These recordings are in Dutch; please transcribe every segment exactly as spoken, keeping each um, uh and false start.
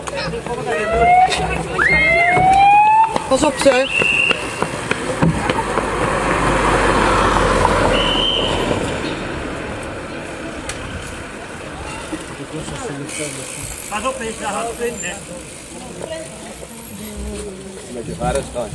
Pas op, ze. Pas op, eens, daar gaat het in. Met je vader staan.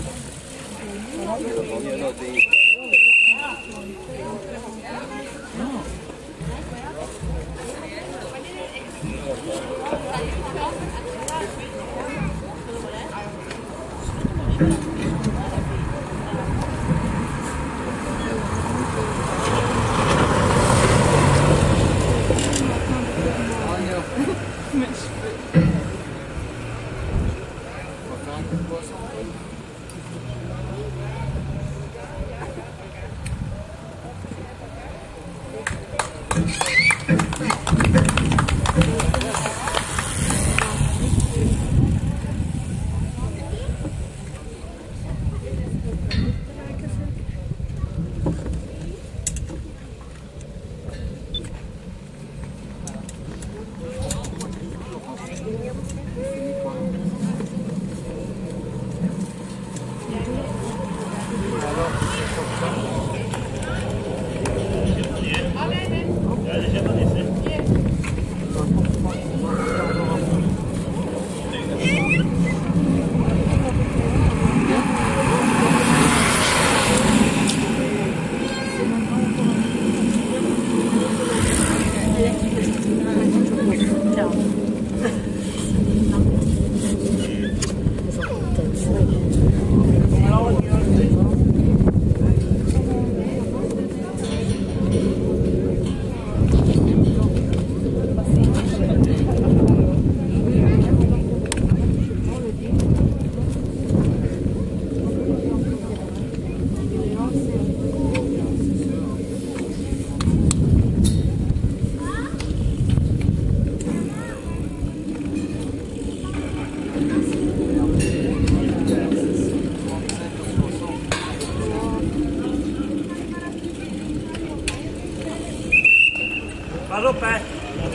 Pas op, hè.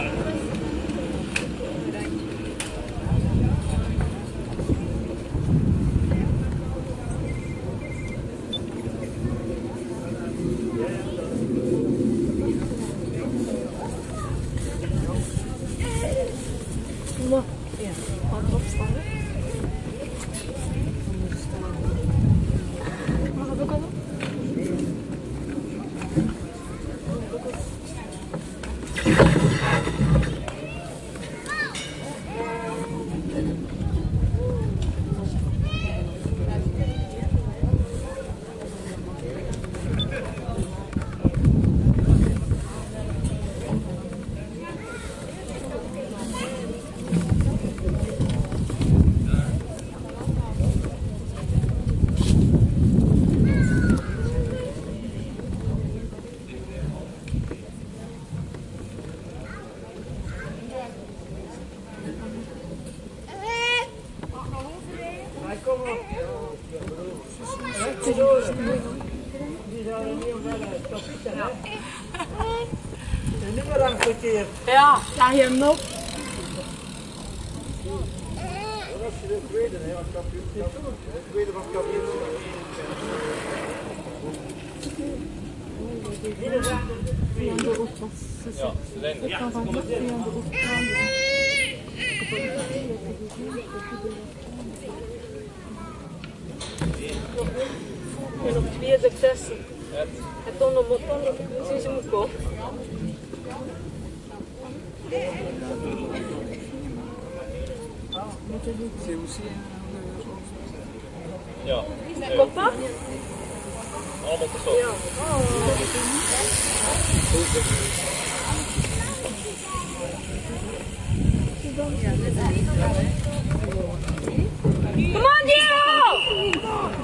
Ja, gewoon opstaan. Mag het ook al op? Ja, sta je hem op? Dat is de tweede, hè, als kampioen. De tweede van kampioen. Ja, studenten. Ja, van de en op twee successen. Het tonen moet dan zien moet komen. Ja. Klopt dat? Allemaal te zo. Ja. Come on, Diego!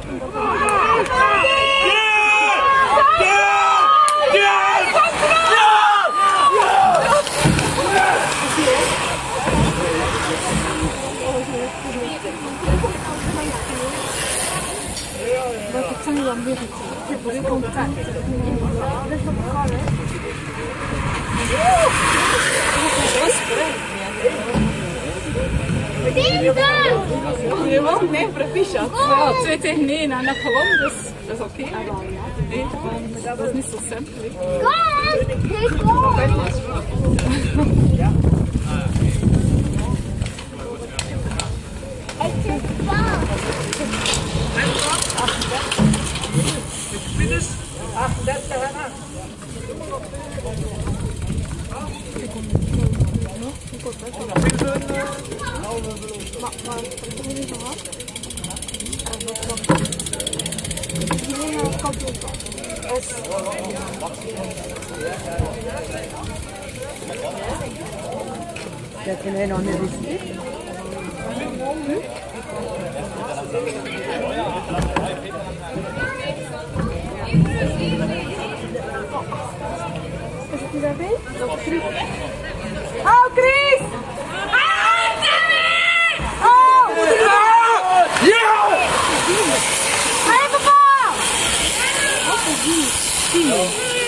Wat ik kan je dan weer het contact. Dat is wat kan, hè? Dat is Je won? Nee, proficiat. Ja, twee tegen één en heb gewonnen, dus dat is oké. Nee, dat is niet zo simpel. Dat vind jij nog niet rustig? Is het niet daarbij? Oh, Chris! Ah, Timmy! Oh! Ja! Hé, papa! Wat is die? Timo.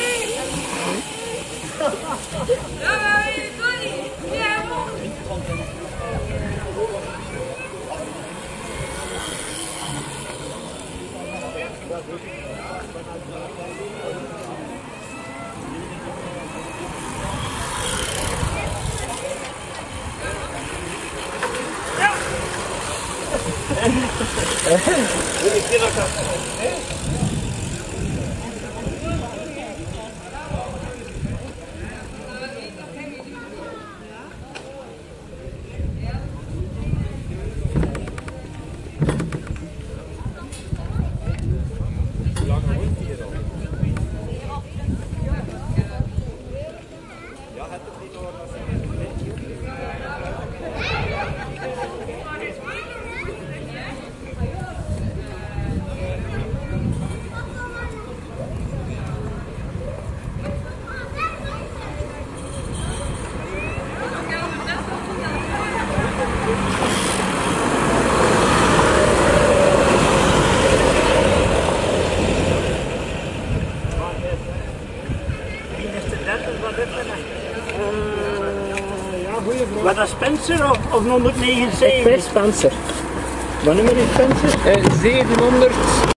Wat is Spencer of, of honderdnegenenzeventig? Ik ben Spencer. Wat nummer is Spencer? zevenhonderd